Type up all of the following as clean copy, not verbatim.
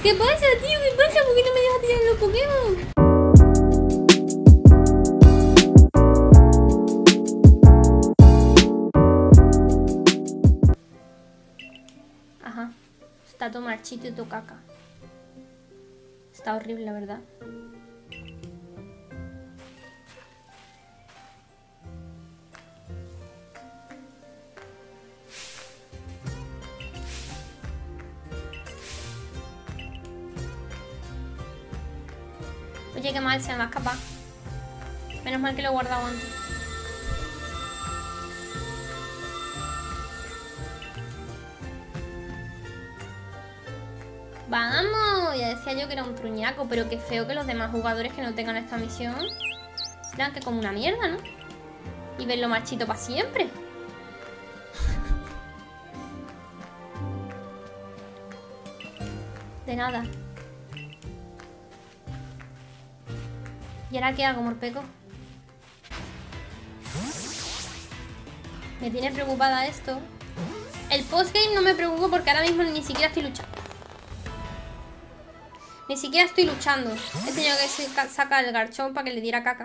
¿Qué pasa, tío? ¿Qué pasa? ¿Por qué no me dejas tirar los Pokémon? Ajá. Está todo marchito y todo caca. Está horrible, la verdad. Oye, qué mal, se me va a escapar. Menos mal que lo he guardado antes. ¡Vamos! Ya decía yo que era un truñaco, pero qué feo que los demás jugadores que no tengan esta misión serán que como una mierda, ¿no? Y verlo marchito para siempre. De nada. ¿Y ahora qué hago, Morpeko? Me tiene preocupada esto. El postgame no me preocupa porque ahora mismo ni siquiera estoy luchando. Ni siquiera estoy luchando. He tenido que sacar el Garchomp para que le diera caca.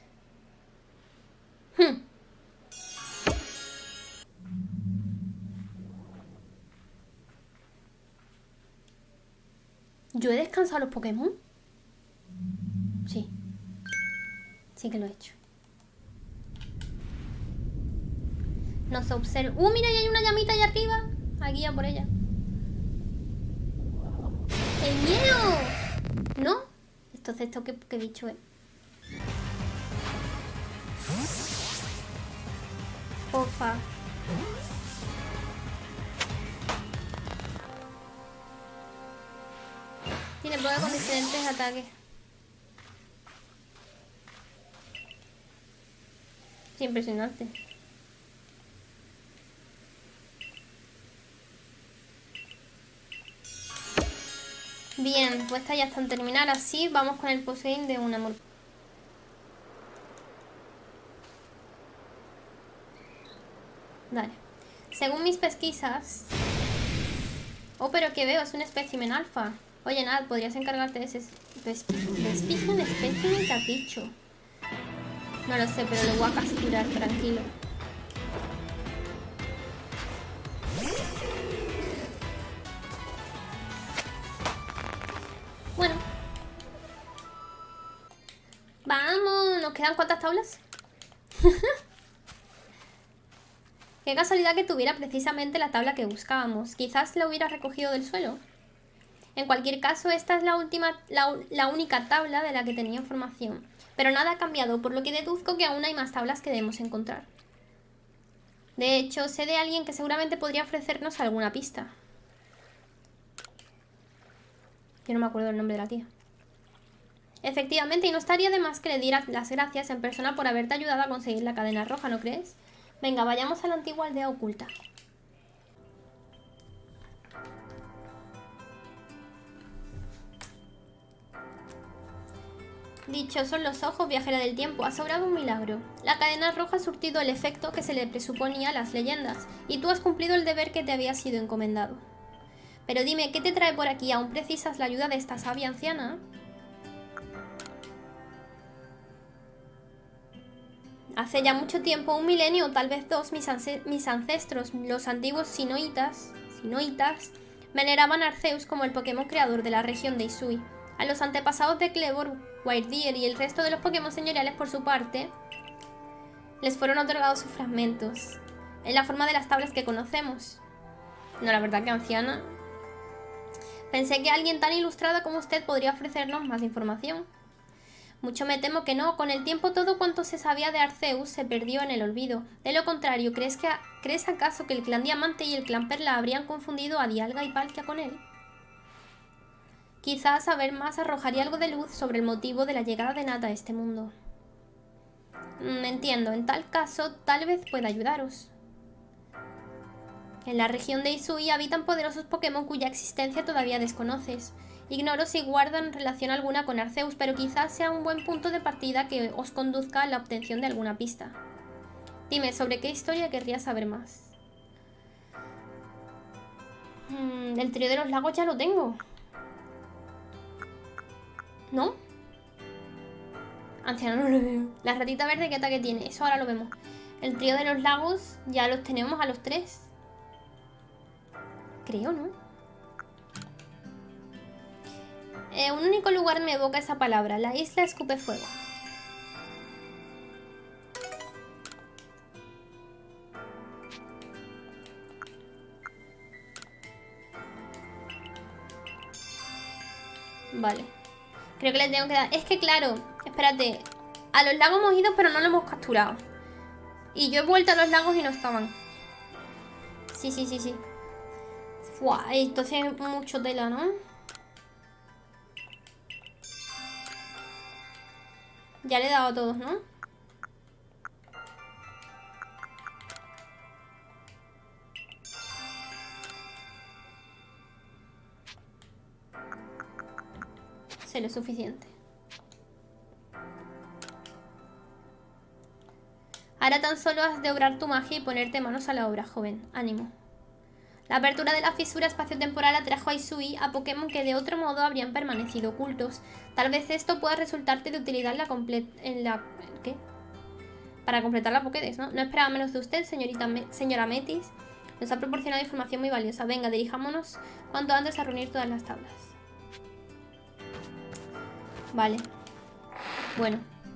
¿Yo he descansado los Pokémon? Sí. Sí que lo he hecho. Nos observa. Mira, ahí hay una llamita allá arriba. Aquí ya por ella. ¡El miedo! ¿No? Entonces, ¿esto qué bicho es? Porfa. Tiene problemas con diferentes ataques. Es impresionante. Bien, pues esta ya está en terminar. Así vamos con el postgame de un amor. Dale. Según mis pesquisas... Oh, pero que veo, es un espécimen alfa. Oye, nada, podrías encargarte de ese espécimen que has dicho. No lo sé, pero lo voy a capturar, tranquilo. Bueno. Vamos, ¿nos quedan cuántas tablas? Qué casualidad que tuviera precisamente la tabla que buscábamos. Quizás la hubiera recogido del suelo. En cualquier caso, esta es la única tabla de la que tenía información. Pero nada ha cambiado, por lo que deduzco que aún hay más tablas que debemos encontrar. De hecho, sé de alguien que seguramente podría ofrecernos alguna pista. Yo no me acuerdo el nombre de la tía. Efectivamente, y no estaría de más que le dieras las gracias en persona por haberte ayudado a conseguir la cadena roja, ¿no crees? Venga, vayamos a la antigua aldea oculta. Dichosos los ojos, viajera del tiempo, has obrado un milagro. La cadena roja ha surtido el efecto que se le presuponía a las leyendas, y tú has cumplido el deber que te había sido encomendado. Pero dime, ¿qué te trae por aquí? ¿Aún precisas la ayuda de esta sabia anciana? Hace ya mucho tiempo, un milenio o tal vez dos, mis ancestros, los antiguos sinoitas, veneraban a Arceus como el Pokémon creador de la región de Hisui. A los antepasados de Clevor, Whitedeer y el resto de los Pokémon señoriales, por su parte, les fueron otorgados sus fragmentos, en la forma de las tablas que conocemos. No, la verdad que anciana. Pensé que alguien tan ilustrado como usted podría ofrecernos más información. Mucho me temo que no. Con el tiempo todo cuanto se sabía de Arceus se perdió en el olvido. De lo contrario, ¿crees acaso que el clan Diamante y el clan Perla habrían confundido a Dialga y Palkia con él? Quizás saber más arrojaría algo de luz sobre el motivo de la llegada de Nata a este mundo. Entiendo, en tal caso tal vez pueda ayudaros. En la región de Hisui habitan poderosos Pokémon cuya existencia todavía desconoces. Ignoro si guardan relación alguna con Arceus, pero quizás sea un buen punto de partida que os conduzca a la obtención de alguna pista. Dime, ¿sobre qué historia querrías saber más? El trío de los lagos ya lo tengo. ¿No? Anciano no lo veo. La ratita verde, ¿qué ataque tiene? Eso ahora lo vemos. El trío de los lagos, ya los tenemos a los 3. Creo, ¿no? Un único lugar me evoca esa palabra. La isla escupe fuego. Vale. Creo que le tengo que dar... Es que claro, espérate. A los lagos hemos ido, pero no lo hemos capturado. Y yo he vuelto a los lagos y no estaban. Sí. Fua, entonces es mucho tela, ¿no? Ya le he dado a todos, ¿no? Sé lo suficiente. Ahora tan solo has de obrar tu magia y ponerte manos a la obra, joven. Ánimo. La apertura de la fisura espaciotemporal atrajo a Hisui a Pokémon que de otro modo habrían permanecido ocultos. Tal vez esto pueda resultarte de utilidad ¿qué? Para completar la Pokédex, ¿no? No esperaba menos de usted, señora Metis. Nos ha proporcionado información muy valiosa. Venga, dirijámonos cuanto antes a reunir todas las tablas. Vale. Bueno.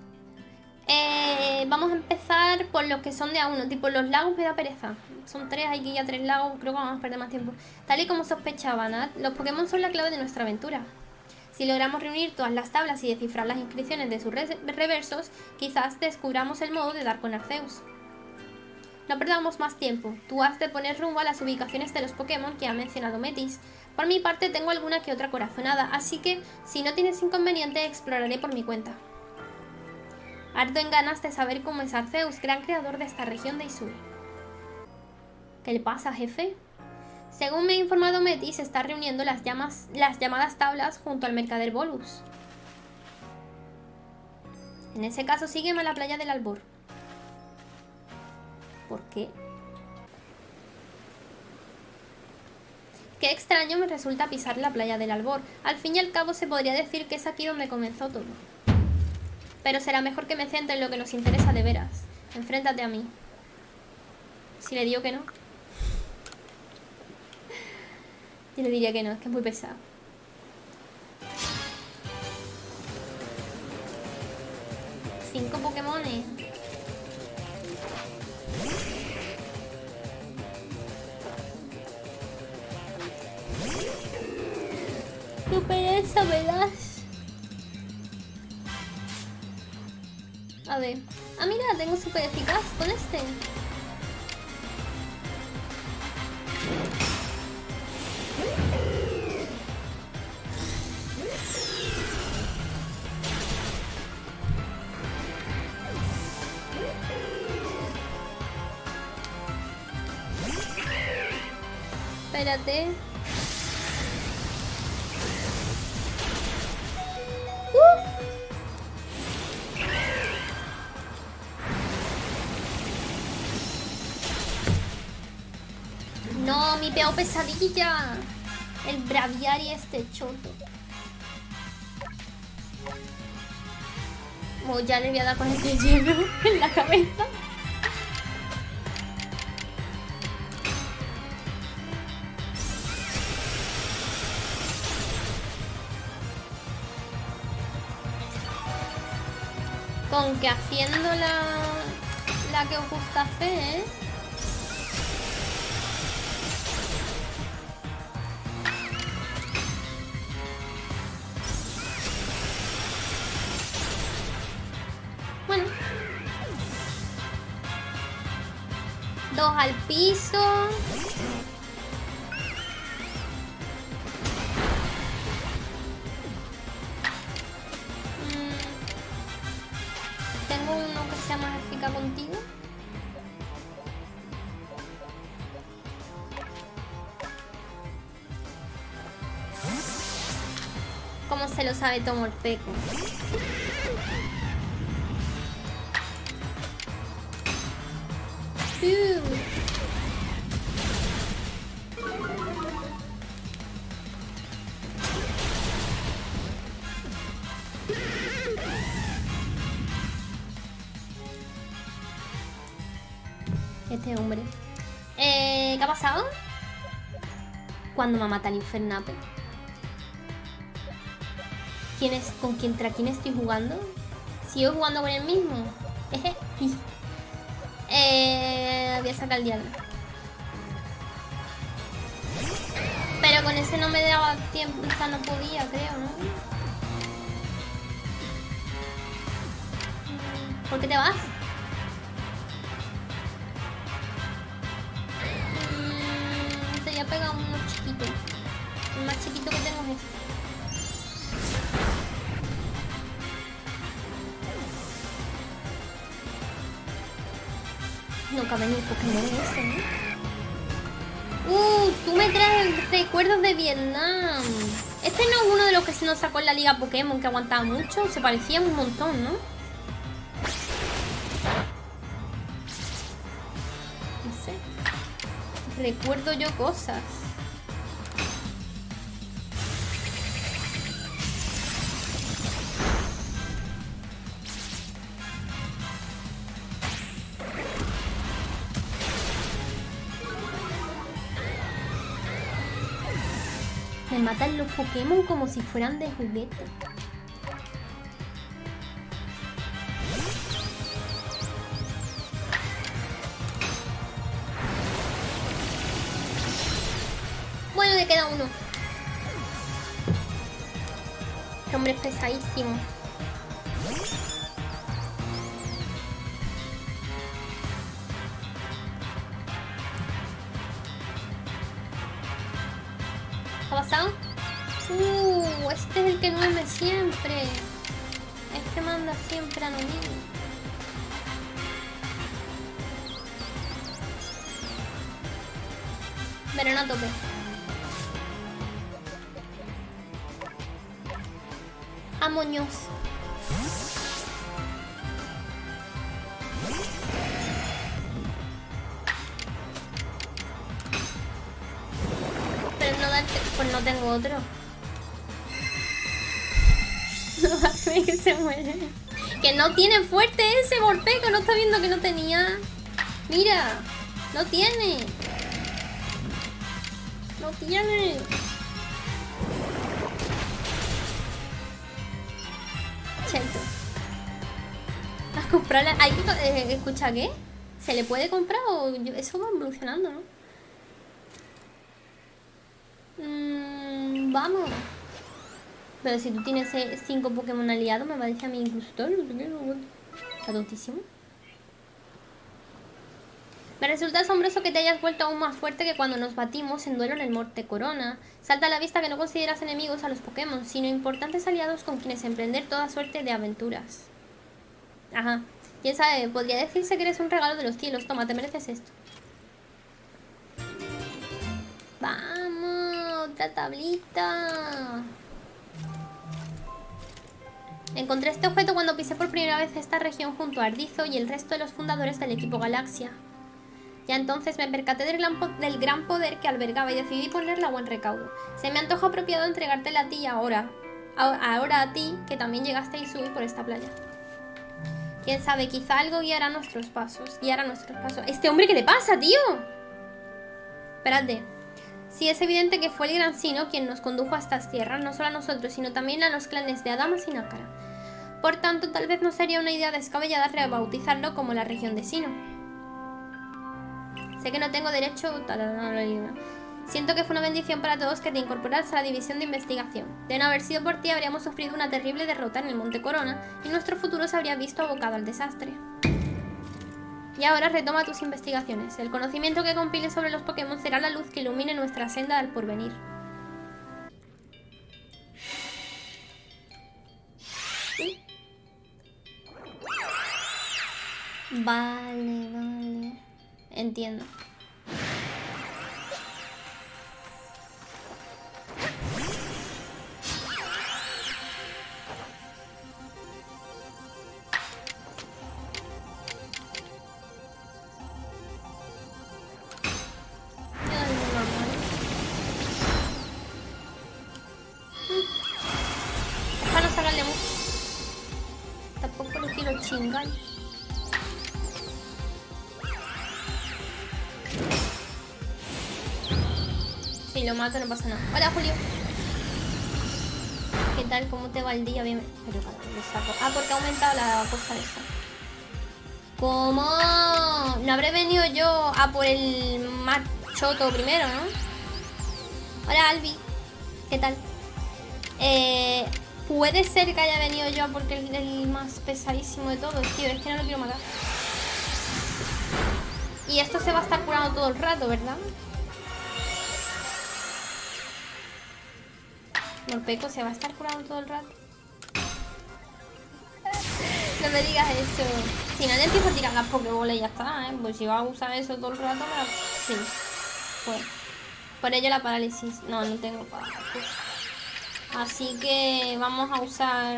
Vamos a empezar por los que son de A1. Tipo, los lagos me da pereza. Son 3, hay que ir a 3 lagos. Creo que vamos a perder más tiempo. Tal y como sospechaba, Nat, los Pokémon son la clave de nuestra aventura. Si logramos reunir todas las tablas y descifrar las inscripciones de sus reversos, quizás descubramos el modo de dar con Arceus. No perdamos más tiempo. Tú has de poner rumbo a las ubicaciones de los Pokémon que ha mencionado Metis. Por mi parte tengo alguna que otra corazonada, así que si no tienes inconveniente exploraré por mi cuenta. Ardo en ganas de saber cómo es Arceus, gran creador de esta región de Hisui. ¿Qué le pasa, jefe? Según me ha informado Metis, está reuniendo las llamadas tablas junto al mercader Bolus. En ese caso, sígueme a la playa del Albor. ¿Por qué? Qué extraño me resulta pisar la playa del Albor. Al fin y al cabo se podría decir que es aquí donde comenzó todo. Pero será mejor que me centre en lo que nos interesa de veras. Enfréntate a mí. Si le digo que no. Yo le diría que no, es que es muy pesado. Cinco Pokémones. ¡Qué pereza me das! A ver. Ah, mira, tengo súper eficaz con este. Espérate. No, mi peor pesadilla. El Braviary este choto. Oh, ya le voy a dar con este hielo en la cabeza. Con que haciendo la que os gusta hacer, ¿eh? Bueno. 2 al piso. Tengo uno que sea más eficaz contigo. ¿Cómo se lo sabe Tomo el Peco? Este hombre. ¿Qué ha pasado? ¿Cuándo me mata el Infernape? ¿Contra quién estoy jugando? ¿Sigo jugando con el mismo? Voy a sacar el diablo. Pero con ese no me daba tiempo, o sea, no podía, creo, ¿no? ¿Por qué te vas? Te voy a pegar uno chiquito. El más chiquito que tengo es este. No cabe ni el Pokémon este, ¿no? Tú me traes recuerdos de Vietnam. Este no es uno de los que se nos sacó en la liga Pokémon, que aguantaba mucho. Se parecía un montón, ¿no? No sé. Recuerdo yo cosas. Me matan los Pokémon como si fueran de juguete. Bueno, le queda uno. Este hombre es pesadísimo. ¿Ha pasado? Este es el que duerme siempre. Este manda siempre a lo mismo. Verano a tope. Amoños. Pero no darte, pues no tengo otro. No hace que se muere. Que no tiene fuerte ese Morpeko. No está viendo que no tenía. Mira, no tiene. No tiene. Cheto. ¿Has comprado la... ¿Hay que... escucha, ¿qué? ¿Se le puede comprar o...? Eso va evolucionando, ¿no? Vamos. Pero si tú tienes 5 Pokémon aliados, me parece a mí incluso todo. Está tontísimo. Me resulta asombroso que te hayas vuelto aún más fuerte que cuando nos batimos en duelo en el Monte Corona. Salta a la vista que no consideras enemigos a los Pokémon, sino importantes aliados con quienes emprender toda suerte de aventuras. Ajá. Quién sabe, podría decirse que eres un regalo de los cielos. Toma, te mereces esto. Vamos, otra tablita. Encontré este objeto cuando pisé por primera vez esta región junto a Ardizo y el resto de los fundadores del equipo Galaxia. Ya entonces me percaté del gran poder que albergaba y decidí ponerla a buen recaudo. Se me antoja apropiado entregártela a ti y ahora a ti, que también llegaste a Hisui por esta playa. Quién sabe, quizá algo guiará nuestros pasos. ¿Este hombre qué le pasa, tío? Espérate. Sí, es evidente que fue el gran Sinnoh quien nos condujo a estas tierras, no solo a nosotros, sino también a los clanes de Adamas y Nácara. Por tanto, tal vez no sería una idea descabellada rebautizarlo como la región de Sinnoh. Sé que no tengo derecho... Siento que fue una bendición para todos que te incorporaras a la división de investigación. De no haber sido por ti, habríamos sufrido una terrible derrota en el Monte Corona y nuestro futuro se habría visto abocado al desastre. Y ahora retoma tus investigaciones. El conocimiento que compiles sobre los Pokémon será la luz que ilumine nuestra senda al porvenir. Vale. Entiendo. Para no sacarle mucho. Tampoco lo quiero chingar. Si lo mato no pasa nada. Hola, Julio. ¿Qué tal? ¿Cómo te va el día? Bien. Pero para lo saco. Ah, porque ha aumentado la cosa esta. ¿Cómo? No habré venido yo a por el más choto primero, ¿no? Hola, Albi. ¿Qué tal? Puede ser que haya venido yo a porque el más pesadísimo de todos, tío. Es que no lo quiero matar. Y esto se va a estar curando todo el rato, ¿verdad? Morpeco se va a estar curando todo el rato. No me digas eso. Si no le empiezo a tirar las pokebolas y ya está, ¿eh? Pues si va a usar eso todo el rato, sí. Pues. Por ello la parálisis. No, no tengo parálisis. Así que vamos a usar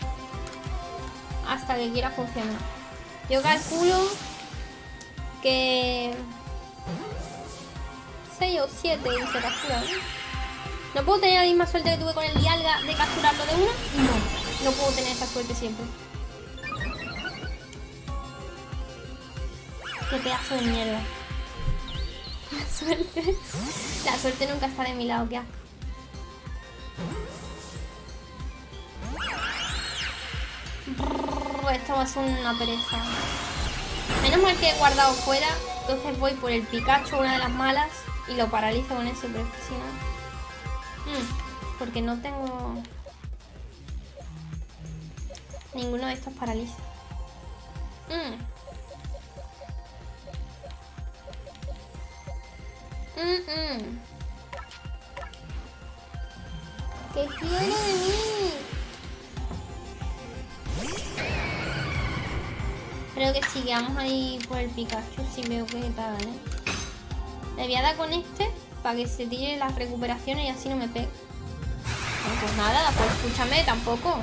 hasta que quiera funcionar. Yo calculo que 6 o 7 y se captura, ¿no? ¿No puedo tener la misma suerte que tuve con el Dialga de capturarlo de una? No puedo tener esa suerte siempre. Qué pedazo de mierda. La suerte nunca está de mi lado, qué asco. Esto va a ser una pereza. Menos mal que he guardado fuera. Entonces voy por el Pikachu, una de las malas, y lo paralizo con eso, pero es que si no... porque no tengo ninguno de estos paraliza. ¿Qué quiere de mí? Creo que sí, que vamos ahí por el Pikachu. Si veo que tal, ¿eh? Le voy a dar con este para que se tire las recuperaciones y así no me pegue. Bueno, pues nada, pues escúchame, tampoco.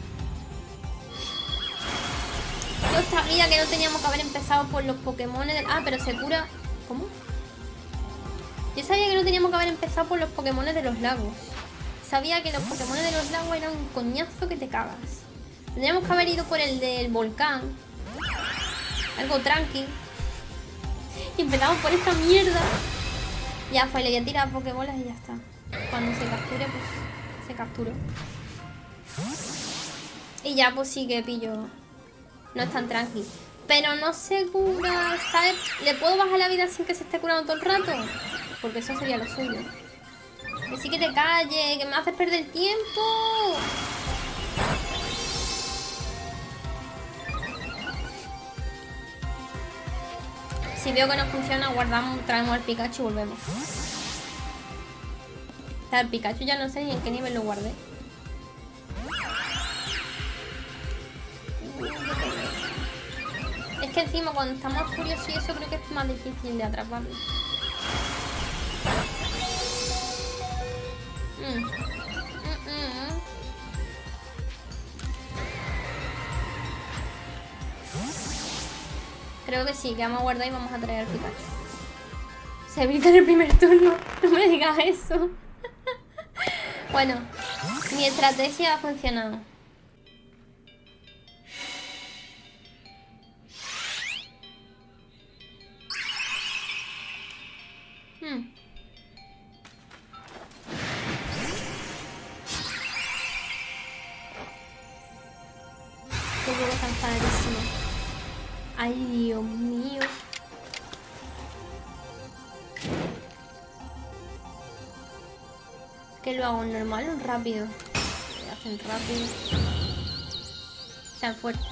Yo sabía que no teníamos que haber empezado por los Pokémon del... Ah, pero se cura... ¿Cómo? Yo sabía que no teníamos que haber empezado por los Pokémon de los lagos. Sabía que los Pokémon de los lagos eran un coñazo que te cagas. Tendríamos que haber ido por el del volcán. Algo tranqui. Y empezamos por esta mierda. Ya fue, le voy a tirar Pokébolas y ya está. Cuando se capture, pues se capturó. Y ya pues sí que pillo. No es tan tranqui. Pero no se cura, ¿sabes? ¿Le puedo bajar la vida sin que se esté curando todo el rato? Porque eso sería lo suyo. Que sí que te calle, que me haces perder tiempo. Si veo que no funciona, guardamos, traemos al Pikachu y volvemos. O sea, el Pikachu ya no sé ni en qué nivel lo guardé. Es que encima cuando estamos furiosos y eso creo que es más difícil de atraparlo. Creo que sí, que vamos a guardar y vamos a traer al Pikachu. Se evita en el primer turno. No me digas eso. Bueno, mi estrategia ha funcionado. Qué juego tan padrísimo. Ay, Dios mío. ¿Qué lo hago? ¿Normal o rápido? Lo hacen rápido. Sean fuertes.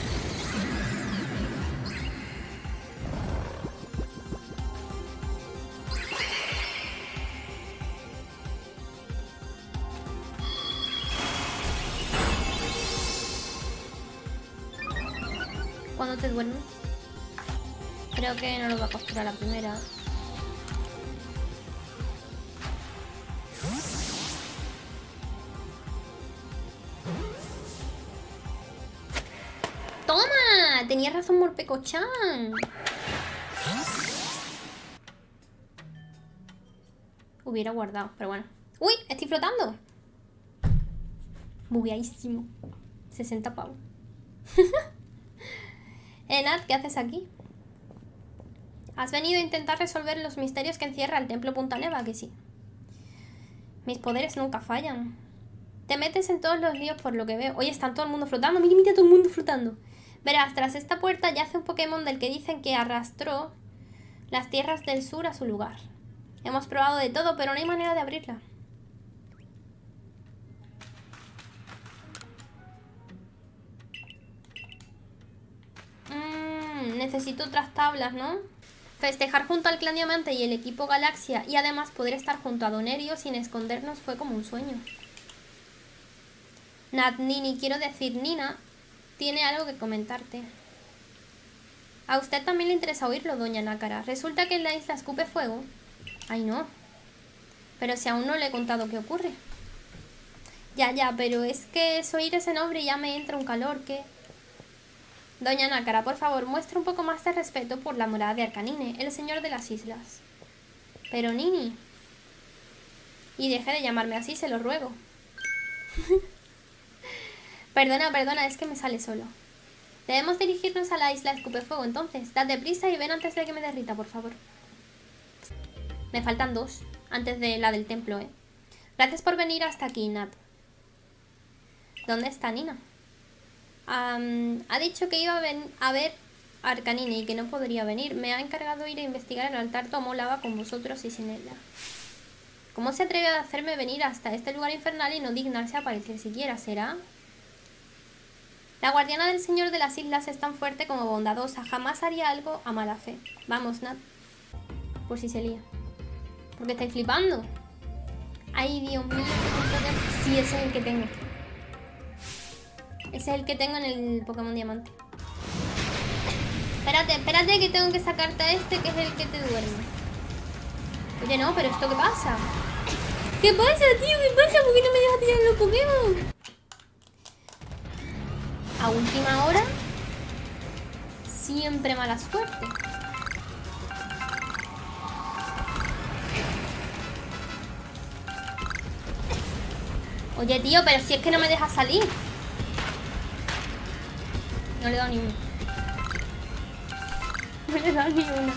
¿Cuándo te duermes? Creo que no lo va a capturar la primera. ¡Toma! Tenía razón Morpeko-chan. Hubiera guardado, pero bueno. ¡Uy! ¡Estoy flotando! Bugueadísimo. 60 pavos. Nat, ¿qué haces aquí? ¿Has venido a intentar resolver los misterios que encierra el templo Punta Neva? Que sí. Mis poderes nunca fallan. Te metes en todos los líos por lo que veo. Oye, están todo el mundo flotando. Mira, mira, todo el mundo flotando. Verás, tras esta puerta yace un Pokémon del que dicen que arrastró las tierras del sur a su lugar. Hemos probado de todo, pero no hay manera de abrirla. Necesito otras tablas, ¿no? Festejar junto al Clan Diamante y el equipo Galaxia y además poder estar junto a Donerio sin escondernos fue como un sueño. Nini, quiero decir, Nina, tiene algo que comentarte. A usted también le interesa oírlo, doña Nácara. Resulta que en la isla escupe fuego. Ay, no. Pero si aún no le he contado qué ocurre. Ya, pero es que es oír ese nombre y ya me entra un calor que... Doña Nácara, por favor, muestre un poco más de respeto por la morada de Arcanine, el señor de las islas. Pero Nini... Y deje de llamarme así, se lo ruego. Perdona, es que me sale solo. Debemos dirigirnos a la isla Escupefuego, entonces. Date prisa y ven antes de que me derrita, por favor. Me faltan 2, antes de la del templo, ¿eh? Gracias por venir hasta aquí, Nat. ¿Dónde está Nina? Ha dicho que iba a ver a Arcanine y que no podría venir. Me ha encargado ir a investigar el altar Tomolava con vosotros y sin ella. ¿Cómo se atreve a hacerme venir hasta este lugar infernal y no dignarse a aparecer siquiera? ¿Será? La guardiana del señor de las islas es tan fuerte como bondadosa. Jamás haría algo a mala fe. Vamos, Nat. Por si se lía. ¿Por qué estáis flipando? Ay, Dios mío. Sí, ese es el que tengo. Ese es el que tengo en el Pokémon Diamante. Espérate que tengo que sacarte a este, que es el que te duerme. Oye, no, pero ¿esto qué pasa? ¿Qué pasa, tío? ¿Qué pasa? ¿Por qué no me dejas tirar los Pokémon? A última hora, siempre mala suerte. Oye, tío, pero si es que no me dejas salir. No le he dado ni uno. No le he dado ni uno.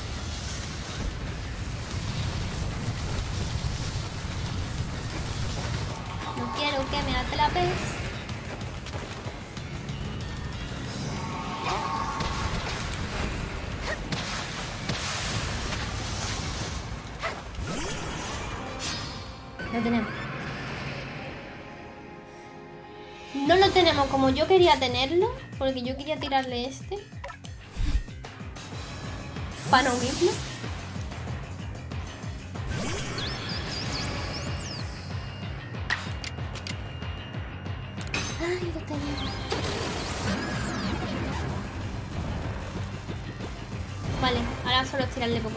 No quiero que me atrapes. Lo tenemos. No lo tenemos como yo quería tenerlo, porque yo quería tirarle este para no unirlo. Ay, lo tenía. Vale, ahora solo es tirarle poco.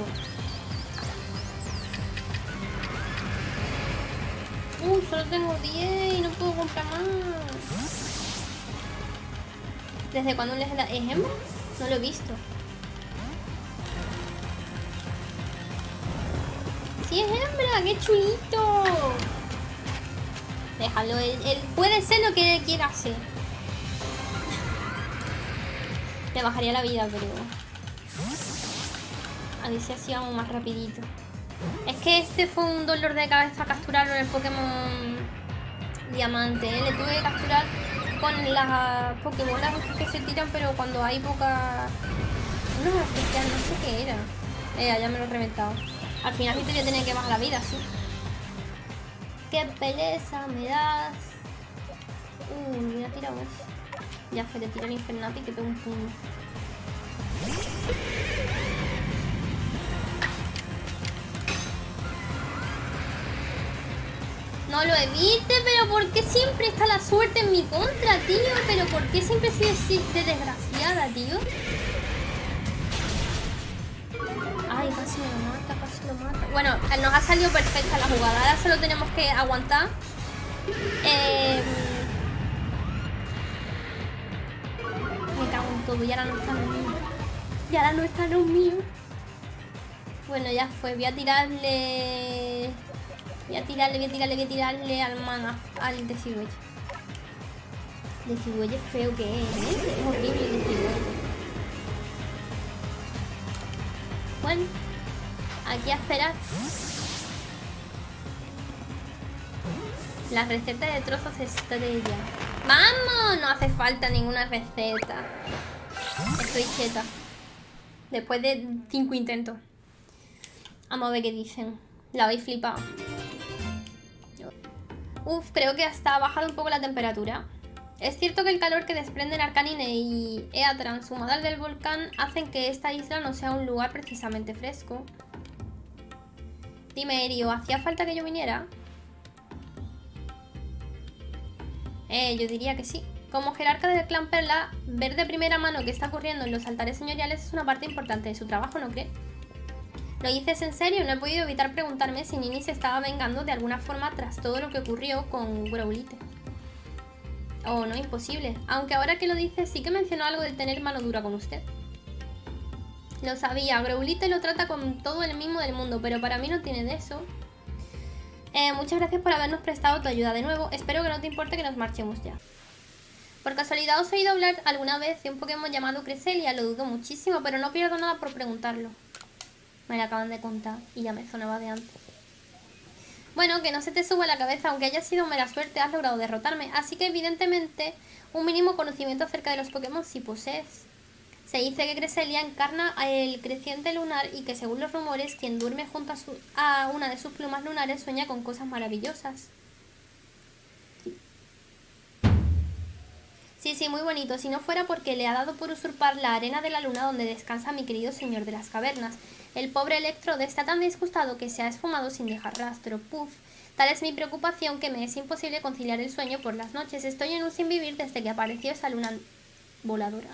Solo tengo 10 y no puedo comprar más. ¿Desde cuándo les da? ¿Es hembra? No lo he visto. ¡Sí es hembra! ¡Qué chulito! Déjalo, él puede ser lo que él quiera hacer. Le bajaría la vida, pero... A ver si así vamos más rapidito. Es que este fue un dolor de cabeza capturarlo en el Pokémon Diamante, ¿eh? Le tuve que capturar con las Pokébolas que se tiran, pero cuando hay poca... No, especial, no sé qué era. Ya me lo he reventado. Al final sí te voy a tener que bajar la vida, sí. ¡Qué pereza me das! Me hubiera tirado eso. Ya fue, te tiro el Infernape y te pego un puño. No lo evite, pero ¿por qué siempre está la suerte en mi contra, tío? ¿Pero por qué siempre soy así de desgraciada, tío? Ay, casi me lo mata, casi lo mata. Bueno, nos ha salido perfecta la jugada. Ahora solo tenemos que aguantar. Me cago en todo, y ahora no están los míos. Y ahora no están los míos. Bueno, ya fue, voy a tirarle... Voy a tirarle al mana, al Decibel. Decibel es feo que es horrible el Decibel. Bueno, aquí a esperar. La receta de trozos estrella. ¡Vamos! No hace falta ninguna receta. Estoy cheta. Después de 5 intentos. Vamos a ver qué dicen. La habéis flipado. Uf, creo que hasta ha bajado un poco la temperatura. Es cierto que el calor que desprenden Arcanine y Eatran, sumado del volcán, hacen que esta isla no sea un lugar precisamente fresco. Dime, Erio, ¿hacía falta que yo viniera? Yo diría que sí. Como jerarca del clan Perla, ver de primera mano qué está ocurriendo en los altares señoriales es una parte importante de su trabajo, ¿no cree? ¿Lo dices en serio? No he podido evitar preguntarme si Nini se estaba vengando de alguna forma tras todo lo que ocurrió con Growlithe. Oh, no, imposible. Aunque ahora que lo dices, sí que mencionó algo del tener mano dura con usted. Lo sabía, Growlithe lo trata con todo el mimo del mundo, pero para mí no tiene de eso. Muchas gracias por habernos prestado tu ayuda de nuevo. Espero que no te importe que nos marchemos ya. ¿Por casualidad os he oído hablar alguna vez de un Pokémon llamado Cresselia? Lo dudo muchísimo, pero no pierdo nada por preguntarlo. Me lo acaban de contar y ya me sonaba de antes. Bueno, que no se te suba a la cabeza, aunque haya sido mera suerte, has logrado derrotarme. Así que evidentemente un mínimo conocimiento acerca de los Pokémon sí posees. Se dice que Cresselia encarna el creciente lunar y que según los rumores, quien duerme junto a una de sus plumas lunares sueña con cosas maravillosas. Sí, muy bonito. Si no fuera porque le ha dado por usurpar la arena de la luna donde descansa mi querido señor de las cavernas. El pobre Electrode está tan disgustado que se ha esfumado sin dejar rastro. Puf. Tal es mi preocupación que me es imposible conciliar el sueño por las noches. Estoy en un sin vivir desde que apareció esa luna voladora.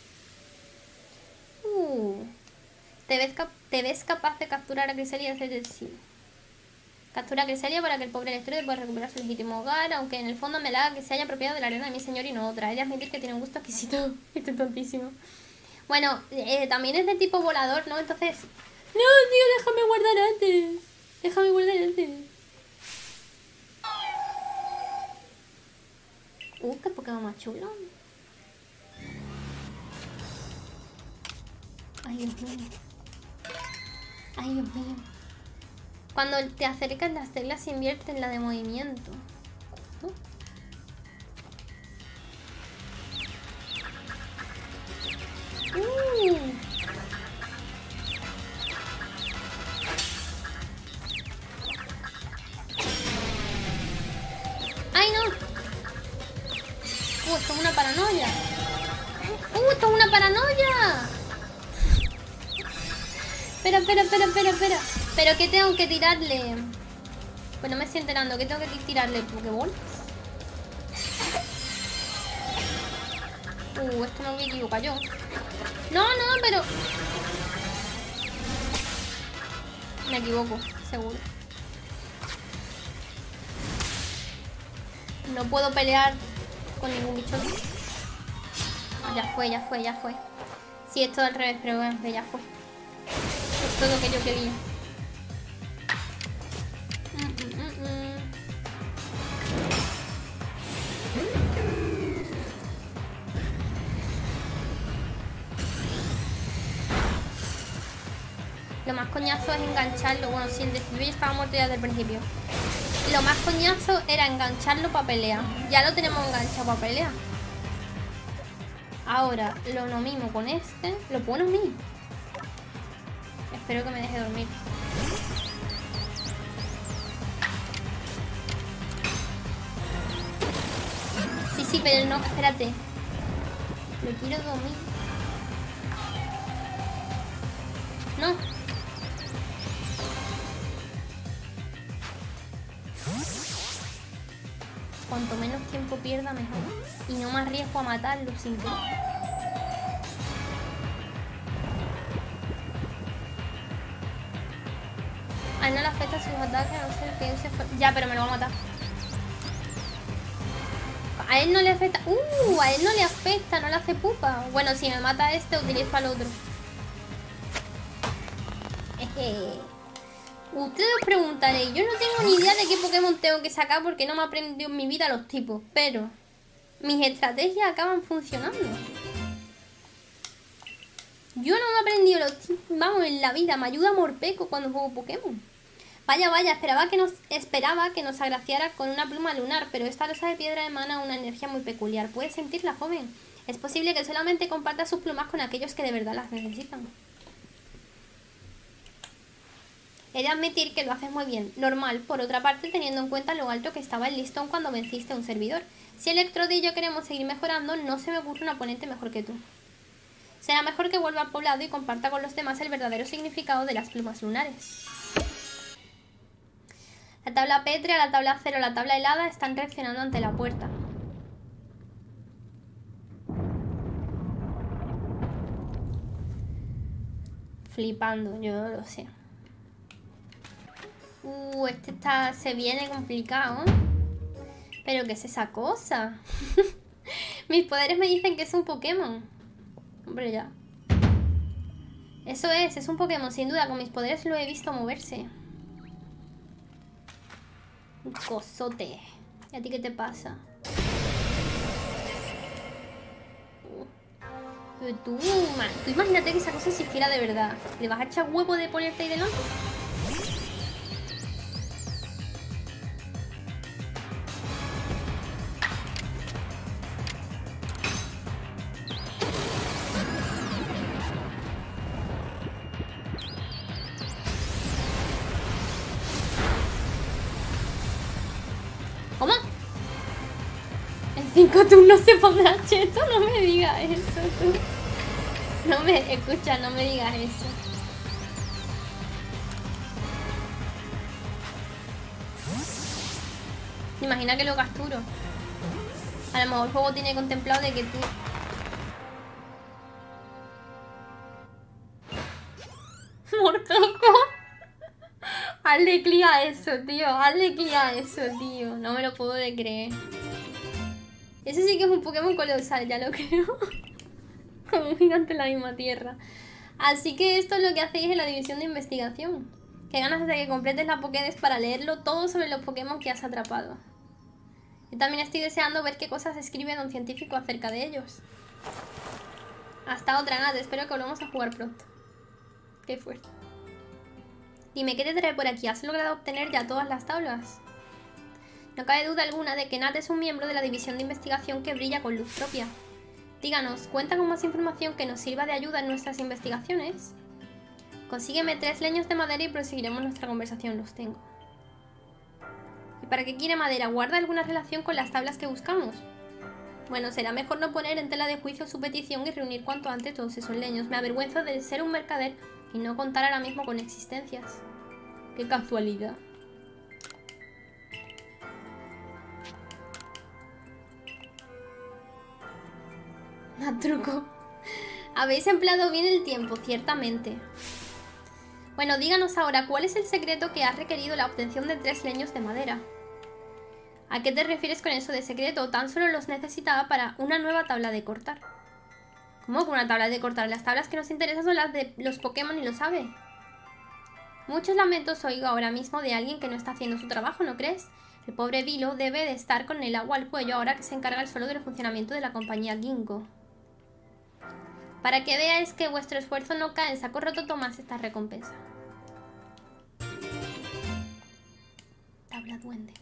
¿Te ves capaz de capturar a Cresselia? Sí. Captura a Cresselia para que el pobre Electrode pueda recuperar su legítimo hogar, aunque en el fondo me la haga que se haya apropiado de la arena de mi señor y no otra. He de admitir que tiene un gusto exquisito. Este es tontísimo. Bueno, también es de tipo volador, ¿no? Entonces... No, tío, déjame guardar antes. Déjame guardar antes. Qué Pokémon más chulo. Ay, Dios mío. Ay, Dios mío. Cuando te acercas, las teclas se invierten en la de movimiento. ¡Ay, no! Esto es una paranoia. Esto es una paranoia. Espera. ¿Pero qué tengo que tirarle? Pues no me estoy enterando. ¿Qué tengo que tirarle? ¿Pokéballs? Esto me voy a equivocar yo. No, pero... Me equivoco, seguro. No puedo pelear con ningún bicho. Ya fue. Sí, es todo al revés, pero bueno, ya fue. Es todo lo que yo quería. Lo más coñazo es engancharlo. Bueno, si el decidió ya estaba muerto ya desde el principio. Lo más coñazo era engancharlo para pelear. Ya lo tenemos enganchado para pelear. Ahora lo mismo con este. Lo puedo nomir. Espero que me deje dormir. Sí, pero no, espérate. Lo quiero dormir. No. Cuanto menos tiempo pierda, mejor. Y no me arriesgo a matarlo sin que... A él no le afecta sus ataques, no sé qué use... Ya, pero me lo va a matar. A él no le afecta... a él no le afecta, no le hace pupa. Bueno, si me mata este, utilizo al otro. Ustedes os preguntaréis, yo no tengo ni idea de qué Pokémon tengo que sacar porque no me he aprendido en mi vida los tipos, pero mis estrategias acaban funcionando. Yo no me he aprendido los tipos, vamos, en la vida, me ayuda Morpeko cuando juego Pokémon. Vaya, esperaba que nos agraciara con una pluma lunar, pero esta losa de piedra emana una energía muy peculiar. ¿Puedes sentirla, joven? Es posible que solamente comparta sus plumas con aquellos que de verdad las necesitan. He de admitir que lo haces muy bien. Normal, por otra parte, teniendo en cuenta lo alto que estaba el listón cuando venciste a un servidor. Si Electrode y yo queremos seguir mejorando, no se me ocurre un oponente mejor que tú. Será mejor que vuelva al poblado y comparta con los demás el verdadero significado de las plumas lunares. La tabla pétrea, la tabla acero, la tabla helada están reaccionando ante la puerta. Flipando, yo lo sé. Este se viene complicado. ¿Pero qué es esa cosa? Mis poderes me dicen que es un Pokémon. Hombre, ya. Eso es un Pokémon, sin duda. Con mis poderes lo he visto moverse. Un cosote. ¿Y a ti qué te pasa? Pero tú imagínate que esa cosa existiera de verdad. ¿Le vas a echar huevo de ponerte ahí delante? ¿Cómo? En 5 turnos se pondrá cheto, no me digas eso, tú. No me digas eso. Imagina que lo capturo. A lo mejor el juego tiene contemplado de que tú... Morpeko. Hazle clic a eso, tío. Hazle clic a eso, tío. No me lo puedo de creer. Ese sí que es un Pokémon colosal, ya lo creo. Como un gigante en la misma tierra. Así que esto es lo que hacéis en la división de investigación. Qué ganas de que completes la Pokédex para leerlo todo sobre los Pokémon que has atrapado. Yo también estoy deseando ver qué cosas escribe un científico acerca de ellos. Hasta otra, Nat. Espero que volvamos a jugar pronto. Qué fuerte. Dime, ¿qué te trae por aquí? ¿Has logrado obtener ya todas las tablas? No cabe duda alguna de que Nat es un miembro de la división de investigación que brilla con luz propia. Díganos, ¿cuenta con más información que nos sirva de ayuda en nuestras investigaciones? Consígueme 3 leños de madera y proseguiremos nuestra conversación. Los tengo. ¿Y para qué quiere madera? ¿Guarda alguna relación con las tablas que buscamos? Bueno, será mejor no poner en tela de juicio su petición y reunir cuanto antes todos esos leños. Me avergüenzo de ser un mercader y no contar ahora mismo con existencias. ¡Qué casualidad! A truco. Habéis empleado bien el tiempo, ciertamente. Bueno, díganos ahora, ¿cuál es el secreto que ha requerido la obtención de 3 leños de madera? ¿A qué te refieres con eso de secreto? Tan solo los necesitaba para una nueva tabla de cortar. ¿Cómo que una tabla de cortar? Las tablas que nos interesan son las de los Pokémon y lo sabe. Muchos lamentos oigo ahora mismo de alguien que no está haciendo su trabajo, ¿no crees? El pobre Vilo debe de estar con el agua al cuello ahora que se encarga el solo del funcionamiento de la compañía Ginkgo. Para que veáis que vuestro esfuerzo no cae en saco roto, tomad esta recompensa. Tabla duende.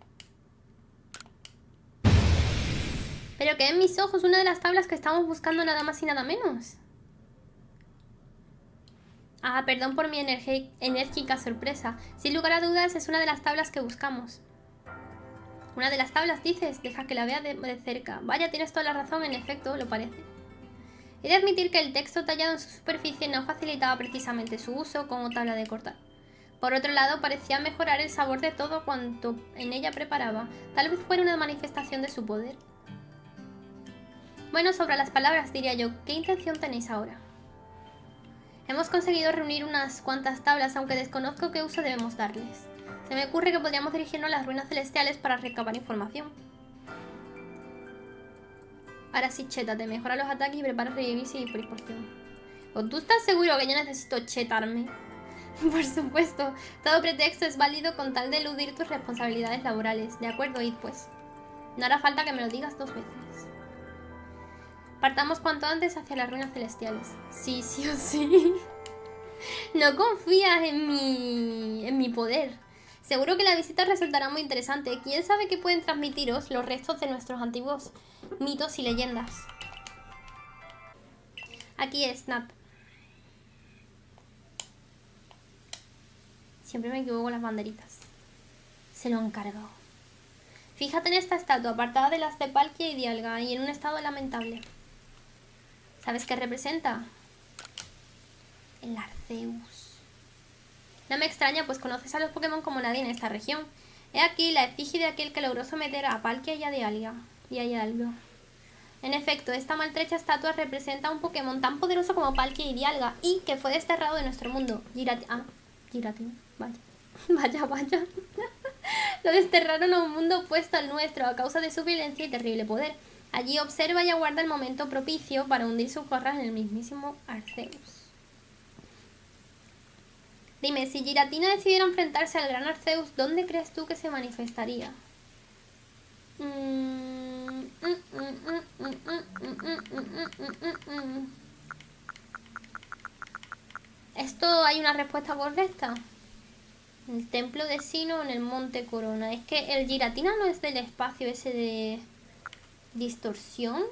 Pero que en mis ojos una de las tablas que estamos buscando nada más y nada menos. Ah, perdón por mi enérgica sorpresa. Sin lugar a dudas es una de las tablas que buscamos. Una de las tablas, dices. Deja que la vea de cerca. Vaya, tienes toda la razón, en efecto, lo parece. He de admitir que el texto tallado en su superficie no facilitaba precisamente su uso como tabla de cortar. Por otro lado, parecía mejorar el sabor de todo cuanto en ella preparaba. Tal vez fuera una manifestación de su poder. Bueno, sobre las palabras, diría yo, ¿qué intención tenéis ahora? Hemos conseguido reunir unas cuantas tablas, aunque desconozco qué uso debemos darles. Se me ocurre que podríamos dirigirnos a las ruinas celestiales para recabar información. Ahora sí, chétate, mejora los ataques y prepara revivir si por porción. ¿O tú estás seguro que yo necesito chetarme? Por supuesto, todo pretexto es válido con tal de eludir tus responsabilidades laborales. De acuerdo, id pues. No hará falta que me lo digas 2 veces. Partamos cuanto antes hacia las ruinas celestiales. Sí, sí o sí. No confías en mi poder. Seguro que la visita resultará muy interesante. ¿Quién sabe qué pueden transmitiros los restos de nuestros antiguos mitos y leyendas? Aquí es Snap. Siempre me equivoco con las banderitas. Se lo han cargado. Fíjate en esta estatua, apartada de las de Palkia y Dialga, y en un estado lamentable. ¿Sabes qué representa? El Arceus. No me extraña, pues conoces a los Pokémon como nadie en esta región. He aquí la efigie de aquel que logró someter a Palkia y a Dialga. En efecto, esta maltrecha estatua representa a un Pokémon tan poderoso como Palkia y Dialga, y que fue desterrado de nuestro mundo. Giratina, vaya. Vaya. Lo desterraron a un mundo opuesto al nuestro a causa de su violencia y terrible poder. Allí observa y aguarda el momento propicio para hundir sus garras en el mismísimo Arceus. Dime, si Giratina decidiera enfrentarse al gran Arceus, ¿dónde crees tú que se manifestaría? ¿Esto hay una respuesta correcta? En el templo de Sinnoh o en el monte Corona. Es que el Giratina no es del espacio ese de distorsión.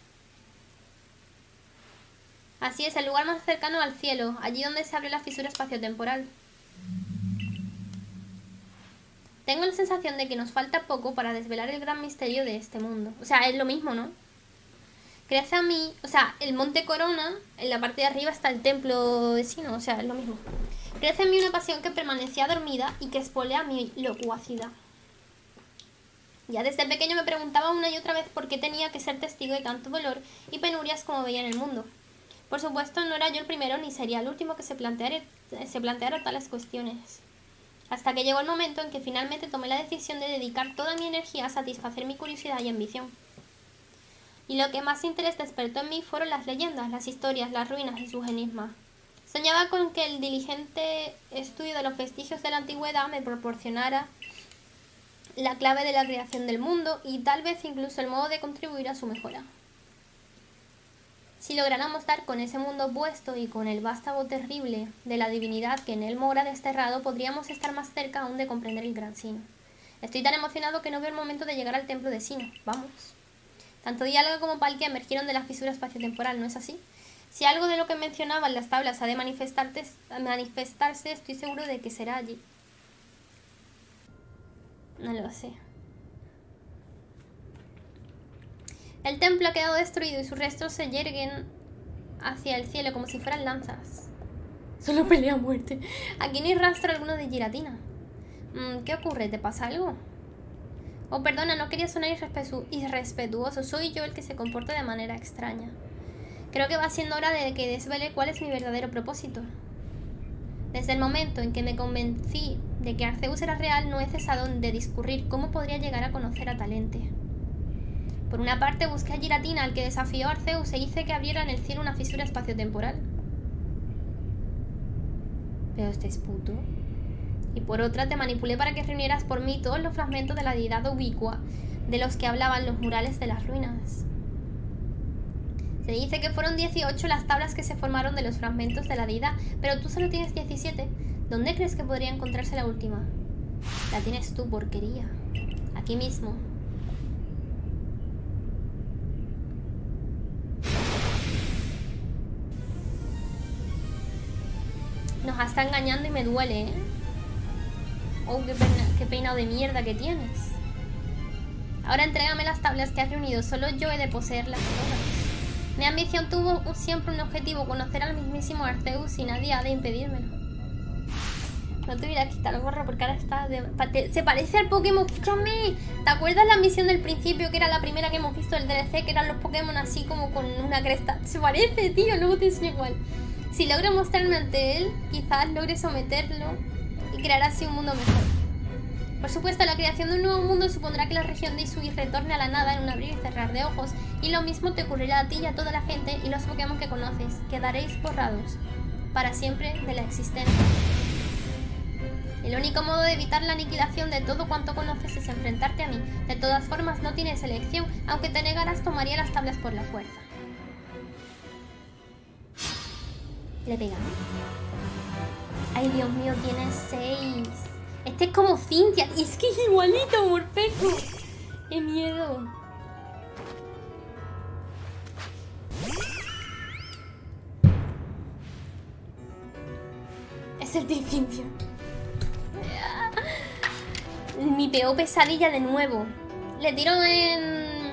Así es, el lugar más cercano al cielo, allí donde se abre la fisura espaciotemporal. Tengo la sensación de que nos falta poco para desvelar el gran misterio de este mundo. O sea, es lo mismo, ¿no? Crece a mí, o sea, el monte Corona, en la parte de arriba está el templo de Sinnoh, o sea, es lo mismo. Crece en mí una pasión que permanecía dormida y que espolea mi locuacidad. Ya desde pequeño me preguntaba una y otra vez por qué tenía que ser testigo de tanto dolor y penurias como veía en el mundo. Por supuesto, no era yo el primero ni sería el último que se planteara tales cuestiones. Hasta que llegó el momento en que finalmente tomé la decisión de dedicar toda mi energía a satisfacer mi curiosidad y ambición. Y lo que más interés despertó en mí fueron las leyendas, las historias, las ruinas y sus enigmas. Soñaba con que el diligente estudio de los vestigios de la antigüedad me proporcionara la clave de la creación del mundo y tal vez incluso el modo de contribuir a su mejora. Si lográramos dar con ese mundo opuesto y con el vástago terrible de la divinidad que en él mora desterrado, podríamos estar más cerca aún de comprender el gran Sinnoh. Estoy tan emocionado que no veo el momento de llegar al templo de Sinnoh. Vamos. Tanto Dialga como Palkia emergieron de la fisura espaciotemporal, ¿no es así? Si algo de lo que mencionaba en las tablas ha de manifestarse, estoy seguro de que será allí. No lo sé. El templo ha quedado destruido y sus restos se yerguen hacia el cielo como si fueran lanzas. Solo pelea a muerte. Aquí no hay rastro alguno de Giratina. ¿Qué ocurre? ¿Te pasa algo? Oh, perdona, no quería sonar irrespetuoso. Soy yo el que se comporta de manera extraña. Creo que va siendo hora de que desvele cuál es mi verdadero propósito. Desde el momento en que me convencí de que Arceus era real, no he cesado de discurrir cómo podría llegar a conocer a tal ente. Por una parte busqué a Giratina, al que desafió a Arceus e hice que abriera en el cielo una fisura espaciotemporal. Pero este es puto. Y por otra te manipulé para que reunieras por mí todos los fragmentos de la deidad ubicua de los que hablaban los murales de las ruinas. Se dice que fueron 18 las tablas que se formaron de los fragmentos de la deidad, pero tú solo tienes 17. ¿Dónde crees que podría encontrarse la última? La tienes tú, porquería. Aquí mismo. Nos está engañando y me duele, ¿eh? Oh, qué peinado de mierda que tienes. Ahora entrégame las tablas que has reunido. Solo yo he de poseerlas todas. Mi ambición tuvo siempre un objetivo: conocer al mismísimo Arceus, y nadie ha de impedírmelo. No te voy a quitar el gorro porque ahora está se parece al Pokémon. ¡Escúchame! ¿Te acuerdas la misión del principio, que era la primera que hemos visto del DLC? Que eran los Pokémon así como con una cresta. Se parece, tío. Luego te enseño igual. Si logro mostrarme ante él, quizás logre someterlo y crear así un mundo mejor. Por supuesto, la creación de un nuevo mundo supondrá que la región de Hisui retorne a la nada en un abrir y cerrar de ojos, y lo mismo te ocurrirá a ti y a toda la gente y los Pokémon que conoces. Quedaréis borrados para siempre de la existencia. El único modo de evitar la aniquilación de todo cuanto conoces es enfrentarte a mí. De todas formas, no tienes elección. Aunque te negaras, tomaría las tablas por la fuerza. ¿Le pegamos? Ay, Dios mío, tiene 6. Este es como Cynthia. Y es que es igualito, Morpeko. ¡Qué miedo! Es el Team Cynthia. Mi peor pesadilla de nuevo. Le tiro en...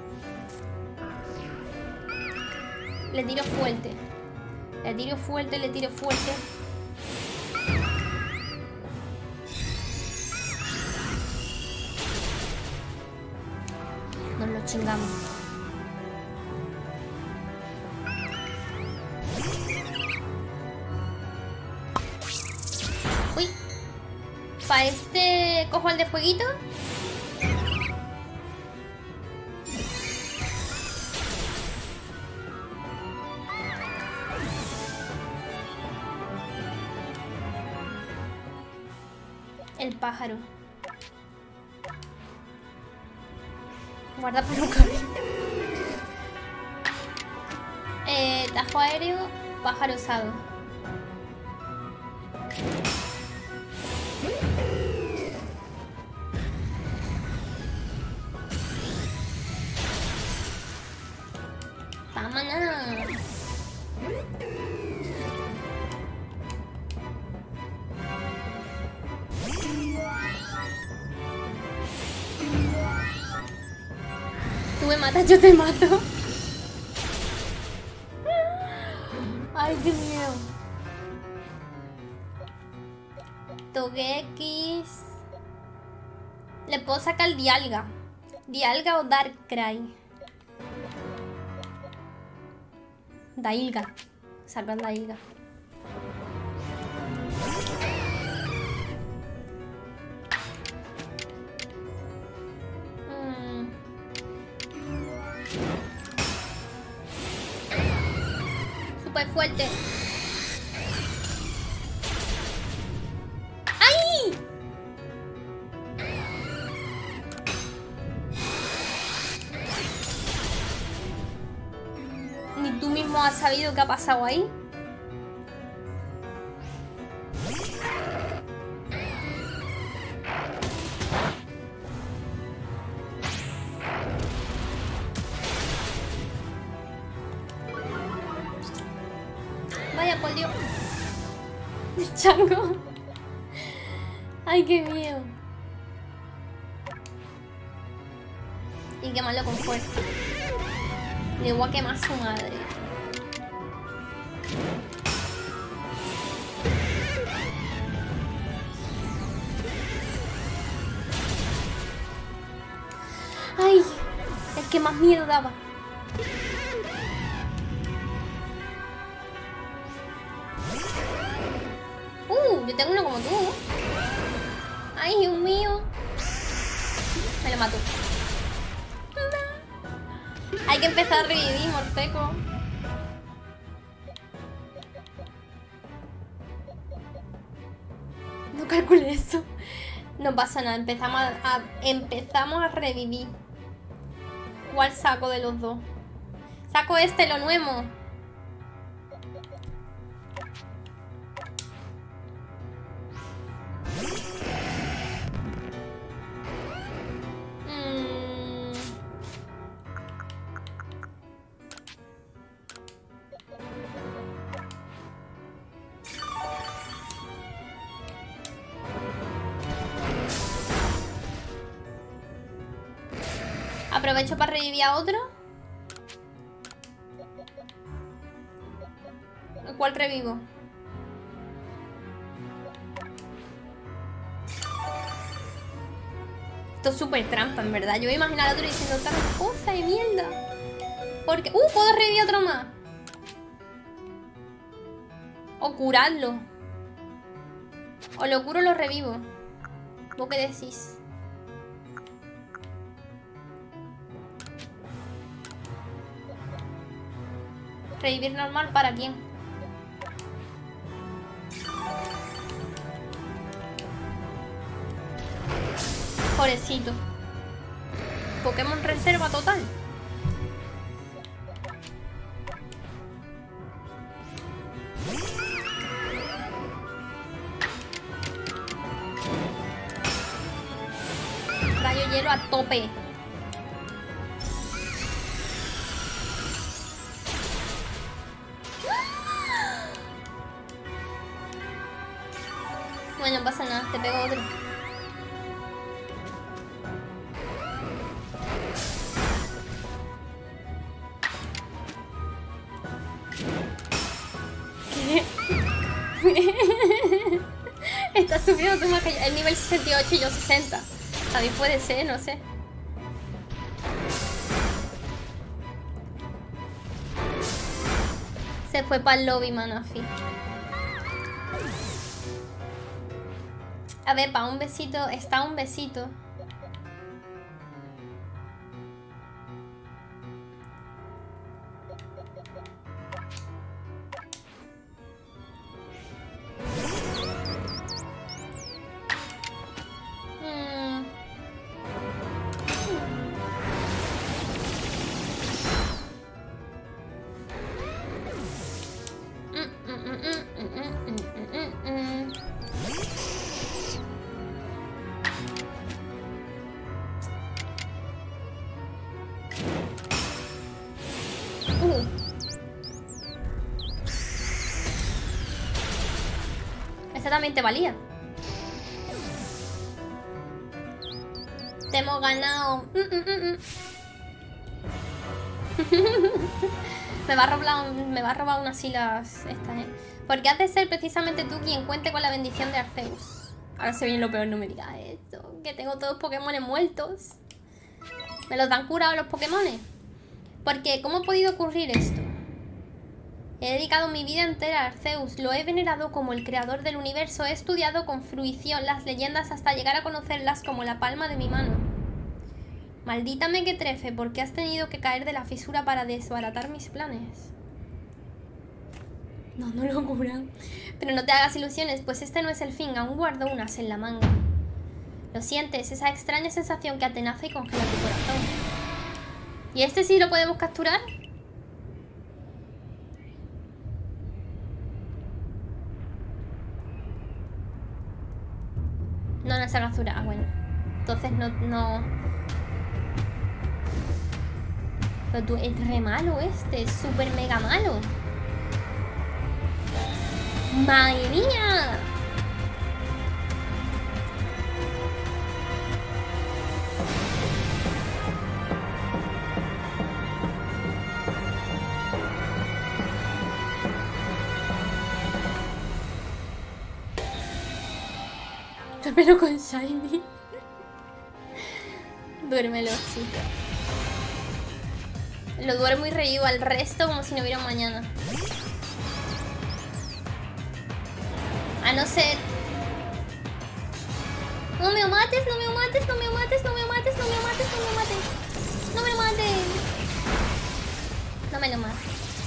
Le tiro fuerte. Le tiro fuerte, le tiro fuerte. Nos lo chingamos. Uy. Para este cojo al de fueguito. El pájaro. Guarda para un cambio. Tajo aéreo, pájaro osado. ¡Vámonos! Tú me matas, yo te mato. Ay, qué miedo. Togekiss. Le puedo sacar Dialga. Dialga o Darkrai. Dailga. Salvar Dailga. Súper fuerte. ¡Ay! Ni tú mismo has sabido qué ha pasado ahí. Vaya, por Dios. El chango. Ay, qué miedo. Y quemarlo con fuerza. Le voy a quemar a su madre. Ay, el que más miedo daba. Yo tengo uno como tú. Ay, Dios mío. Me lo mato. Hay que empezar a revivir, Morpeko. No calculé eso. No pasa nada, empezamos a revivir. ¿Cuál saco de los dos? Saco este, lo nuevo. Aprovecho para revivir a otro. ¿Cuál revivo? Esto es súper trampa, en verdad. Yo voy a imaginar a otro diciendo tal cosa de mierda. Porque... puedo revivir otro más. O curarlo. O lo curo o lo revivo. ¿Vos qué decís? ¿Revivir normal para quién? Pobrecito. Pokémon reserva total. a tope. Bueno, no pasa nada, te pego otro. ¿Qué? Estás subiendo tú más que yo. El nivel 68 y yo 60. También puede ser, no sé. Se fue para el lobby, Manafi. A ver, para un besito, está un besito. Esta también te valía. Te hemos ganado. Me va a robar unas silas estas, Porque has de ser precisamente tú quien cuente con la bendición de Arceus. Ahora se viene lo peor, no me digas esto. Que tengo todos los Pokémones muertos. ¿Me los dan curados los Pokémones? Porque, ¿cómo ha podido ocurrir esto? He dedicado mi vida entera a Arceus, lo he venerado como el creador del universo, he estudiado con fruición las leyendas hasta llegar a conocerlas como la palma de mi mano. Maldita mequetrefe, ¿por qué has tenido que caer de la fisura para desbaratar mis planes? No lo curan. Pero no te hagas ilusiones, pues este no es el fin, aún guardo unas en la manga. Lo sientes, esa extraña sensación que atenaza y congela tu corazón. ¿Y este sí lo podemos capturar? No se ha capturado. Ah, bueno. Entonces no... Pero tú, es re malo este. Es súper mega malo. ¡Madre mía! Duérmelo con Shiny. Duérmelo, chico. Lo duermo y revivo al resto como si no hubiera un mañana. A no ser... No me mates, no me mates, no me mates, no me mates, no me mates, no me mates. No me mates. No me lo mates.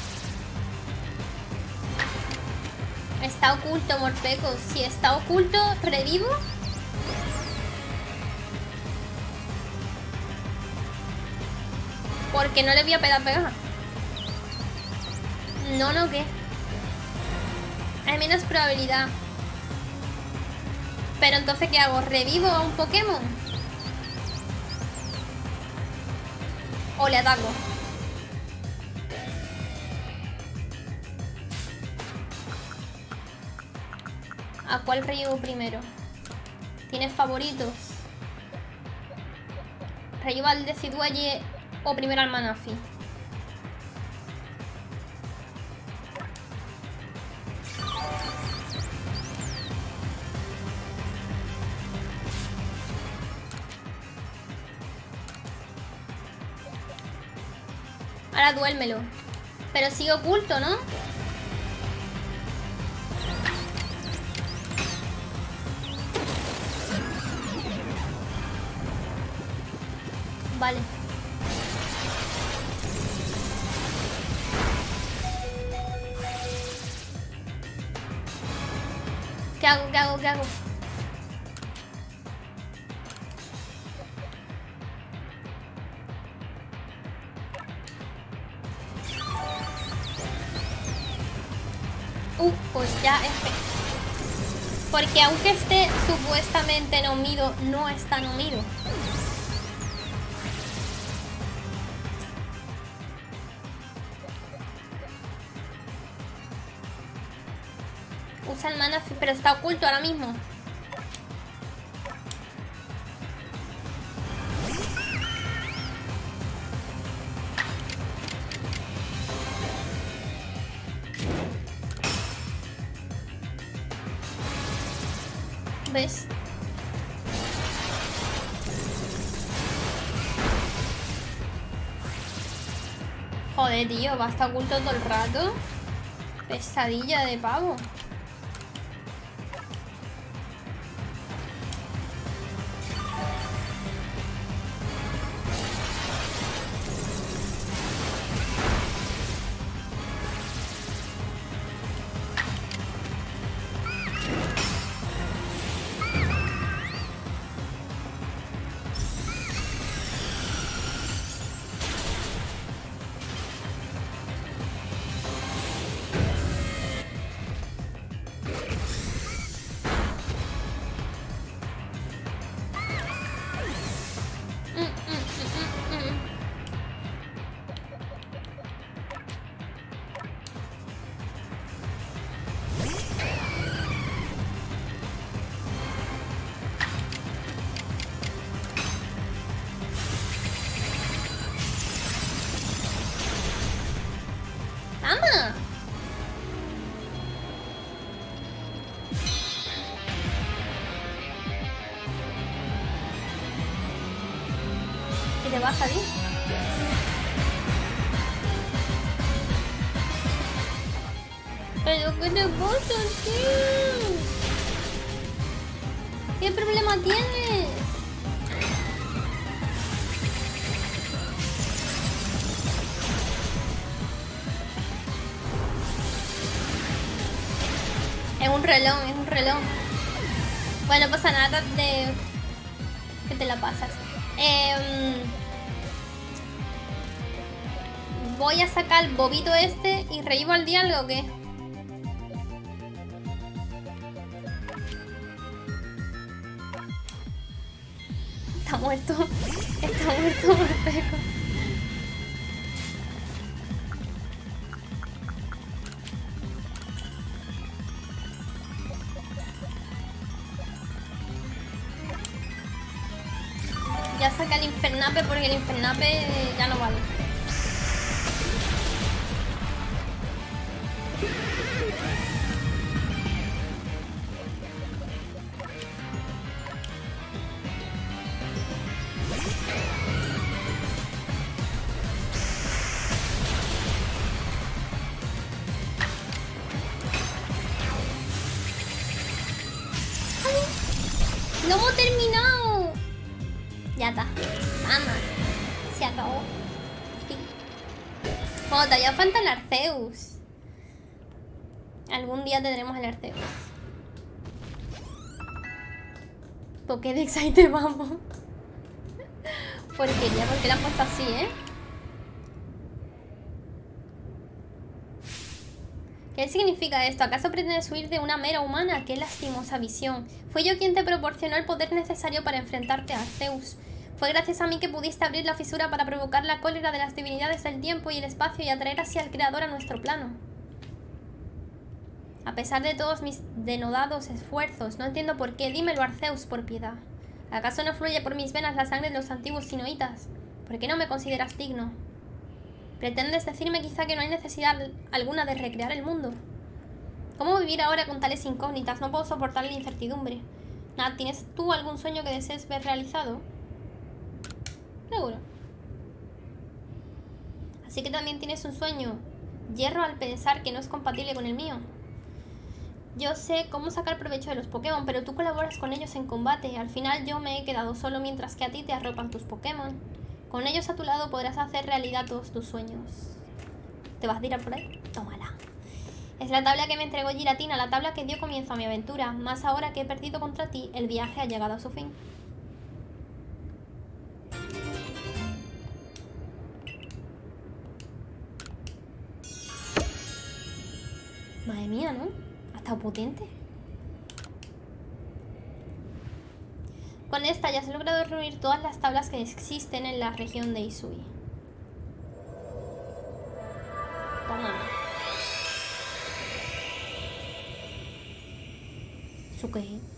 Está oculto, Morpeko. Si está oculto, ¿revivo? Porque no le voy a pegar. No, ¿qué? Hay menos probabilidad. Pero entonces, ¿qué hago? ¿Revivo a un Pokémon? ¿O le ataco? ¿A cuál revivo primero? ¿Tienes favoritos? ¿Revivo al Decidueye o primero al Manafi? Ahora duérmelo. Pero sigue oculto, ¿no? Vale. ¿Qué hago? ¿Qué hago? ¿Qué hago? Pues ya porque aunque esté supuestamente no unido, no está unido. Usa el mana, pero está oculto ahora mismo. ¿Ves? Joder, tío, va a estar oculto todo el rato. Pesadilla de pavo. ¡Ama! ¿Qué te va a salir? ¿Pero qué te pasa, tío? ¿Qué problema tienes? Es un reloj, es un reloj. Bueno, no pasa nada de... que te la pasas. Voy a sacar el bobito este y revivo al diálogo, ¿o qué? Está muerto. Está muerto Morpeko. Ya saca el Infernape porque el Infernape ya no vale. ¡Lo hemos terminado! Ya está. Vamos. Se acabó. Sí. Bueno, todavía falta el Arceus. Algún día tendremos el Arceus. Pokédex, ahí te vamos. Porquería, porque la han puesto así, ¿eh? ¿Qué significa esto? ¿Acaso pretendes huir de una mera humana? ¡Qué lastimosa visión! Fui yo quien te proporcionó el poder necesario para enfrentarte a Arceus. Fue gracias a mí que pudiste abrir la fisura para provocar la cólera de las divinidades del tiempo y el espacio y atraer así al Creador a nuestro plano. A pesar de todos mis denodados esfuerzos, no entiendo por qué. Dímelo, Arceus, por piedad. ¿Acaso no fluye por mis venas la sangre de los antiguos sinoitas? ¿Por qué no me consideras digno? ¿Pretendes decirme quizá que no hay necesidad alguna de recrear el mundo? ¿Cómo vivir ahora con tales incógnitas? No puedo soportar la incertidumbre. Nat, ¿tienes tú algún sueño que desees ver realizado? Seguro. Así que también tienes un sueño. Hierro al pensar que no es compatible con el mío. Yo sé cómo sacar provecho de los Pokémon, pero tú colaboras con ellos en combate. Al final yo me he quedado solo mientras que a ti te arropan tus Pokémon. Con ellos a tu lado podrás hacer realidad todos tus sueños. ¿Te vas a tirar por ahí? Tómala. Es la tabla que me entregó Giratina, la tabla que dio comienzo a mi aventura. Más ahora que he perdido contra ti, el viaje ha llegado a su fin. Madre mía, ¿no? Ha estado potente. Con esta ya se ha logrado reunir todas las tablas que existen en la región de Hisui. Toma. ¿Eso qué es?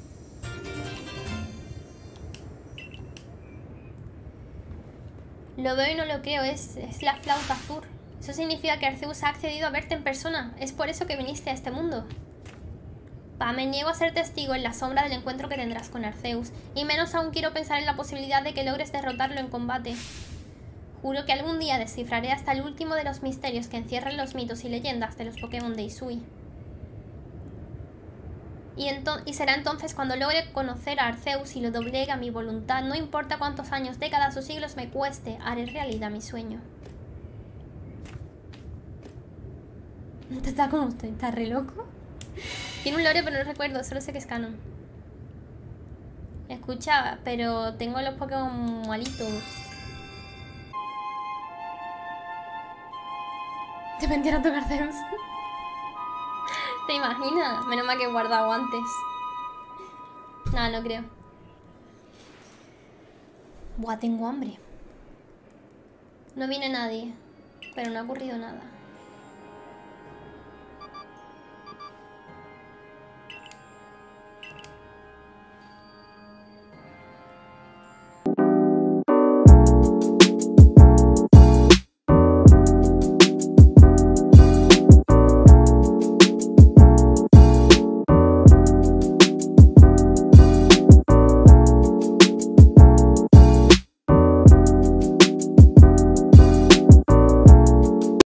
Lo veo y no lo creo, es la flauta azul. Eso significa que Arceus ha accedido a verte en persona. Es por eso que viniste a este mundo. Me niego a ser testigo en la sombra del encuentro que tendrás con Arceus, y menos aún quiero pensar en la posibilidad de que logres derrotarlo en combate. Juro que algún día descifraré hasta el último de los misterios que encierran los mitos y leyendas de los Pokémon de Hisui. Y será entonces cuando logre conocer a Arceus y lo doblegue a mi voluntad, no importa cuántos años, décadas o siglos me cueste, haré realidad mi sueño. ¿Está como usted? ¿Está re loco? Tiene un lore pero no recuerdo, solo sé que es canon. Escucha, pero tengo los Pokémon malitos. Te vendieron a tocar Zeus. ¿Te imaginas? Menos mal que he guardado antes. No, no creo. Buah, tengo hambre. No viene nadie, pero no ha ocurrido nada.